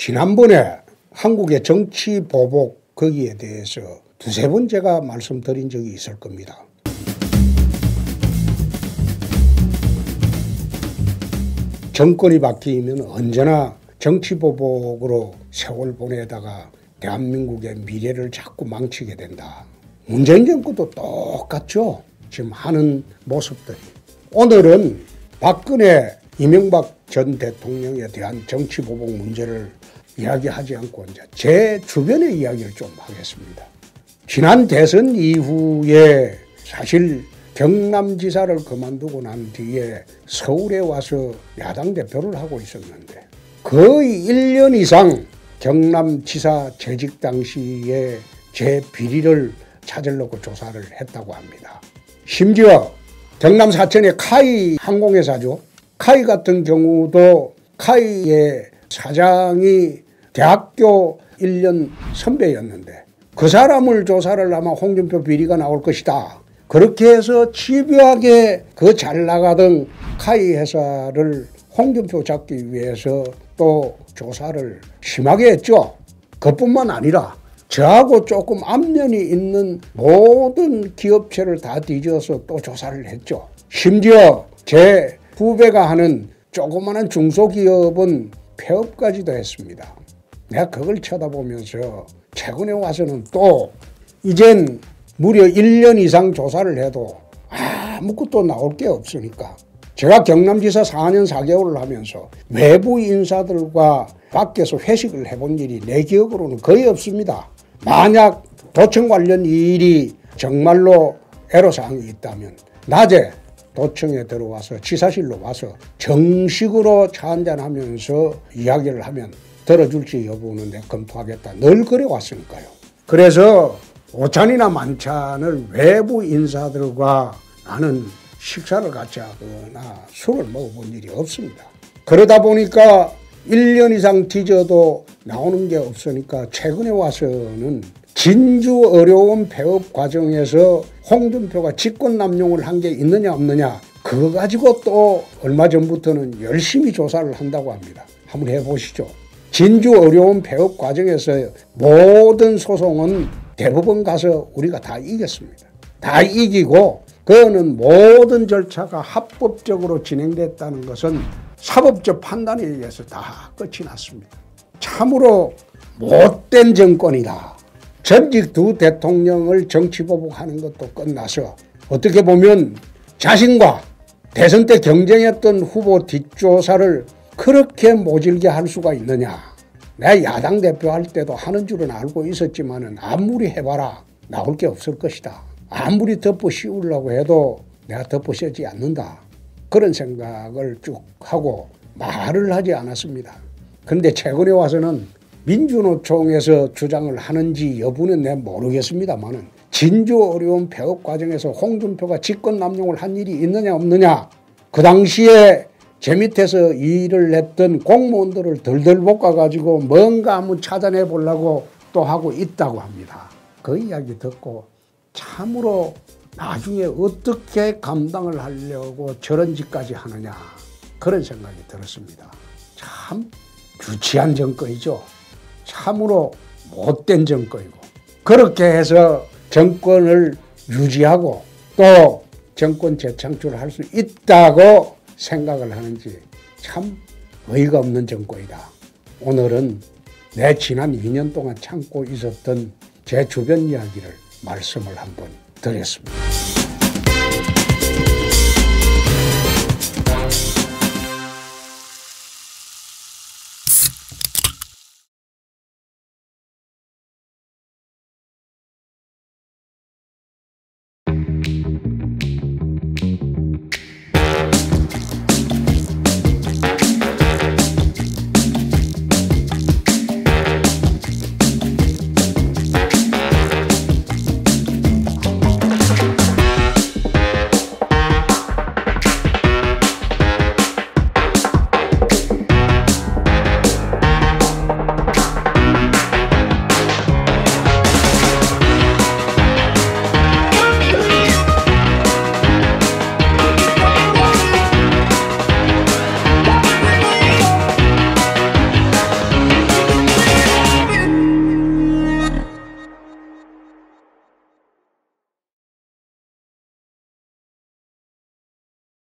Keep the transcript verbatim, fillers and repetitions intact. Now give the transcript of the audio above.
지난번에 한국의 정치 보복 거기에 대해서 두세 번 제가 말씀드린 적이 있을 겁니다. 정권이 바뀌면 언제나 정치 보복으로 세월 보내다가 대한민국의 미래를 자꾸 망치게 된다. 문재인 정권도 똑같죠. 지금 하는 모습들이. 오늘은 박근혜, 이명박 전 대통령에 대한 정치 보복 문제를 이야기하지 않고 이제 제 주변의 이야기를 좀 하겠습니다. 지난 대선 이후에 사실 경남지사를 그만두고 난 뒤에 서울에 와서 야당 대표를 하고 있었는데 거의 일 년 이상 경남지사 재직 당시에 제 비리를 찾으려고 조사를 했다고 합니다. 심지어 경남 사천의 카이 항공회사죠. 카이 같은 경우도 카이의 사장이 대학교 일 년 선배였는데 그 사람을 조사를 하면 홍준표 비리가 나올 것이다. 그렇게 해서 집요하게 그 잘 나가던 카이 회사를 홍준표 잡기 위해서 또 조사를 심하게 했죠. 그뿐만 아니라 저하고 조금 안면이 있는 모든 기업체를 다 뒤져서 또 조사를 했죠. 심지어 제 후배가 하는 조그마한 중소기업은 폐업까지도 했습니다. 내가 그걸 쳐다보면서 최근에 와서는 또 이젠 무려 일 년 이상 조사를 해도 아무것도 나올 게 없으니까 제가 경남지사 사 년 사 개월을 하면서 외부 인사들과 밖에서 회식을 해본 일이 내 기억으로는 거의 없습니다. 만약 도청 관련 일이 정말로 애로사항이 있다면 낮에 도청에 들어와서 지사실로 와서 정식으로 차 한잔하면서 이야기를 하면 들어줄지 여부는 내가 검토하겠다. 늘 그래왔으니까요. 그래서 오찬이나 만찬을 외부 인사들과 나는 식사를 같이 하거나 술을 먹어본 일이 없습니다. 그러다 보니까 일 년 이상 뒤져도 나오는 게 없으니까 최근에 와서는 진주 어려운 폐업 과정에서 홍준표가 직권남용을 한 게 있느냐 없느냐 그거 가지고 또 얼마 전부터는 열심히 조사를 한다고 합니다. 한번 해보시죠. 진주 어려운 폐업 과정에서 모든 소송은 대법원 가서 우리가 다 이겼습니다. 다 이기고 그거는 모든 절차가 합법적으로 진행됐다는 것은 사법적 판단에 의해서 다 끝이 났습니다. 참으로 못된 정권이다. 전직 두 대통령을 정치보복하는 것도 끝나서 어떻게 보면 자신과 대선 때 경쟁했던 후보 뒷조사를 그렇게 모질게 할 수가 있느냐. 내가 야당 대표할 때도 하는 줄은 알고 있었지만 아무리 해봐라 나올 게 없을 것이다. 아무리 덮어 씌우려고 해도 내가 덮어 씌우지 않는다. 그런 생각을 쭉 하고 말을 하지 않았습니다. 그런데 최근에 와서는 민주노총에서 주장을 하는지 여부는 내가 모르겠습니다만은 진주 어려운 폐업 과정에서 홍준표가 직권남용을 한 일이 있느냐 없느냐 그 당시에 제 밑에서 일을 했던 공무원들을 덜덜 볶아가지고 뭔가 한번 찾아내 보려고 또 하고 있다고 합니다. 그 이야기 듣고 참으로 나중에 어떻게 감당을 하려고 저런 짓까지 하느냐 그런 생각이 들었습니다. 참 유치한 정권이죠. 참으로 못된 정권이고 그렇게 해서 정권을 유지하고 또 정권 재창출을 할 수 있다고 생각을 하는지 참 어이가 없는 정권이다. 오늘은 내 지난 이 년 동안 참고 있었던 제 주변 이야기를 말씀을 한번 드렸습니다.